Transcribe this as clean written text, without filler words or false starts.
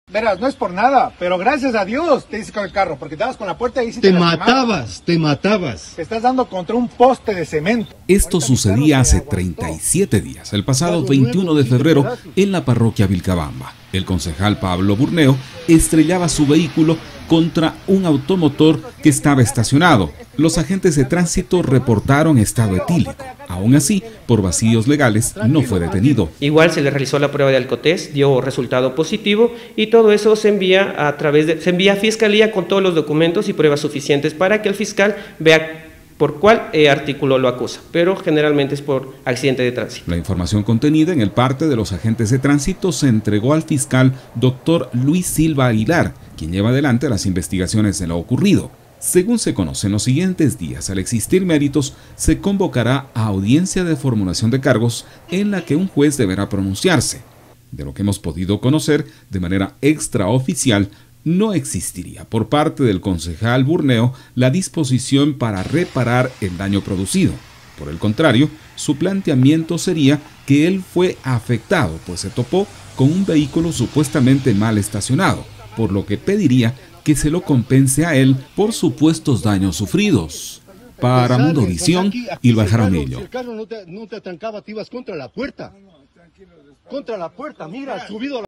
Verás, no es por nada, pero gracias a Dios te hice con el carro, porque te dabas con la puerta y ahí sí te matabas. Te estás dando contra un poste de cemento. Esto sucedía hace 37 días, el pasado 21 de febrero, en la parroquia Vilcabamba. El concejal Pablo Burneo estrellaba su vehículo contra un automotor que estaba estacionado. Los agentes de tránsito reportaron estado etílico. Aún así, por vacíos legales, no fue detenido. Igual se le realizó la prueba de alcotés, dio resultado positivo y todo eso se envía se envía a Fiscalía con todos los documentos y pruebas suficientes para que el fiscal vea por cuál artículo lo acusa, pero generalmente es por accidente de tránsito. La información contenida en el parte de los agentes de tránsito se entregó al fiscal Dr. Luis Silva Aguilar, quien lleva adelante las investigaciones de lo ocurrido. Según se conoce, en los siguientes días, al existir méritos, se convocará a audiencia de formulación de cargos en la que un juez deberá pronunciarse. De lo que hemos podido conocer de manera extraoficial, no existiría por parte del concejal Burneo la disposición para reparar el daño producido. Por el contrario, su planteamiento sería que él fue afectado, pues se topó con un vehículo supuestamente mal estacionado, por lo que pediría que se lo compense a él por supuestos daños sufridos. Para Mundovisión, Ilva Jaramillo. Si el carro no te atrancaba, te ibas contra la puerta. Contra la puerta, mira, subido.